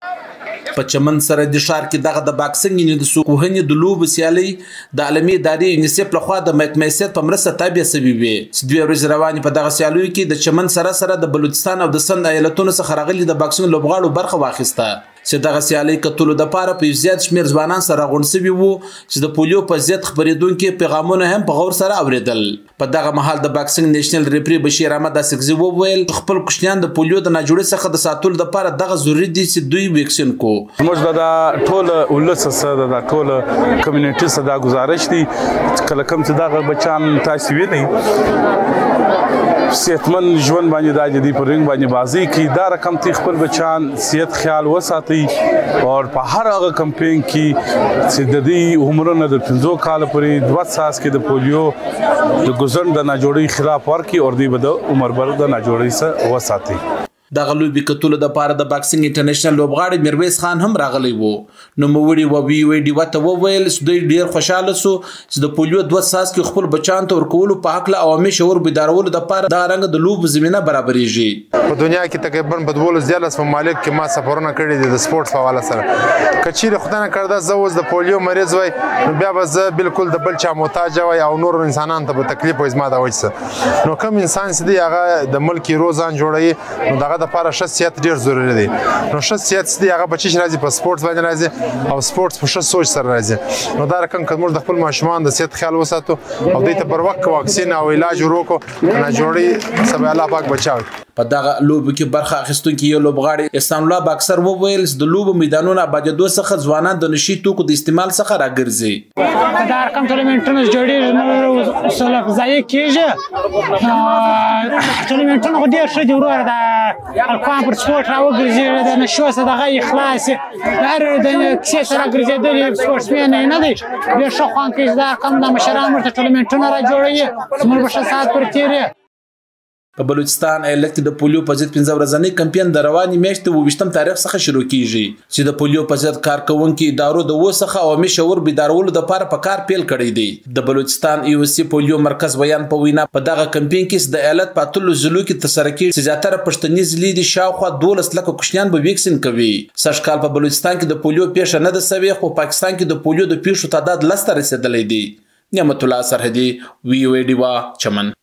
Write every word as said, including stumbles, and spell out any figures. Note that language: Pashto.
په چمن سرحدي ښار کې دغه د باکسنګ یعنې د سوکوهنې د لوبو سیالۍ د عالمي ادارې یونیسف لخوا د محکمې په مرسته تابع شوې وې چې دوې ورځې روانې په دغه سیالیو کې د چمن سره سره د بلوچستان او د سند ایالتونو څخه راغلي د باکسنګ لوبغاړو برخه واخیسته چې دغه سیالۍ کتلو دپاره په یو زیات شمېر ځوانان سره راغونډ سوي وو چې د پولیو په ضد خپرېدونکي پیغامونه هم په غور سره اورېدل. په دغه مهال د باکسنګ نیشنل ریفري بشیر احمد اسکزي وویل خپل کوچنیان د پولیو د ناجوړۍ څخه د ساتلو دپاره دغه ضروري دي چې دوی ویکسین کو. موږ د ټول ولس سره د ټول کمیونټي سره دا گزارش دي کله کوم چې دغه بچان تاسو وینئ صحتمند ژوند باندې دا جدي په رنګ باندې بازي کې دا رقم تی خپل بچان صحت خیال وساتي او په هر هغه کمپین کې چې د دې عمرونه د پنځو کال پورې دوه ساس کې د پولیو د ګزن د ناجوړۍ خلاف ورکړي او دوی به د عمر بر د ناجوړۍ سره وساتي. دغه لوبې کتلو دپاره د باکسنګ انټرنیشنل لوبغاړی میرویس خان هم راغلی و. نوموړي ووي وی ډیوه ته وویل چې دوی ډېر خوشحاله سو چې د پولیو دوه څاڅکي خپل بچیانو ته ورکولو په هکله عوامي شعور بیدارولو دپاره دا رنګه د لوبو زمینه برابریږي. په دنیا کې تقریبا په دولس دیارلس ممالک کې ما سفرونه کړي دي د سپورټ په حواله سره. که چیرې خدای نه کړده زه اوس د پولیو مریض وای نو بیا به زه بالکل د بل چا محتاج وای او نورو انسانانو ته به تکلیف وای زما دا وجه څه نو کوم انسان چې دی هغه د ملک هیرو ځان جوړوي نو دغه دپاره ښه صحت ډېر ضروري دی. نو ښه صحت چې دی هغه بچی چې راځي په سپورټ باندې راځي او سپورټ په ښه سوچ سره راځي. نو دا رقم که موږ د خپل ماشومان د صحت خیال وساتو او دوی ته پر وخت واکسین او علاج ور وکړو ناجوړۍ څخه به الله پاک بچاوي. په دغه لوبو کې برخه اخیستونکي یو لوبغاړی احسان الله باکسر وویل چې د لوبو میدانونو آبادېدو څخه ځوانان د نشي توکو د استعمال څخه راګرځي. دا رقم ټورنمنټونه جوړېږي نو سلف ضایع کېږي ټورنمنټونه خو ډېر ښه دي وروره د الکوان پر سپورټ راوګرځېږي د نشو څخه دغه یې خلاص د هر د کیسې ته راګرځېدلي سپورټسمین یې نه دی ډېر ښه خوند کوي چې دا رقم د مشران ورته ټورنمنټونه را جوړوي زموږ به ښه ساعت پرې تېرېږي. په بلوچستان ایالت کې د پولیو په ضد پنځه ورځنی کمپین د روانې میاشتې اووه ویشتم تاریخ څخه شروع کیږي چې د پولیو په ضد کارکوونکي ادارو د اووه څخه عوامي شعور بیدارولو دپاره په کار پیل کړی دی. د بلوچستان ای او سی پولیو مرکز ویان په وینا په دغه کمپین کې د ایالت په اتلس ضلعو کې ترسره کېږي چې زیاتره پښتني ضلعې دي شاوخوا دولس لکه کوچنیان به ویکسین کوي. سږ کال په بلوچستان کې د پولیو پیښه نه ده سوې خو پاکستان کې د پولیو د پیښو تعداد لس ته رسېدلی دی. نعمت الله سرحدي وی او ای ډیوا چمن.